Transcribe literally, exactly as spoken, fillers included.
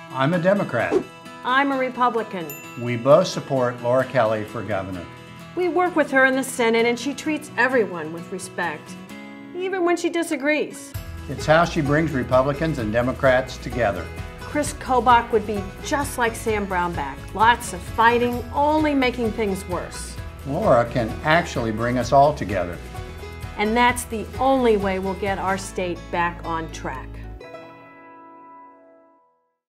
I'm a Democrat. I'm a Republican. We both support Laura Kelly for governor. We work with her in the Senate and she treats everyone with respect, even when she disagrees. It's how she brings Republicans and Democrats together. Chris Kobach would be just like Sam Brownback. Lots of fighting, only making things worse. Laura can actually bring us all together. And that's the only way we'll get our state back on track.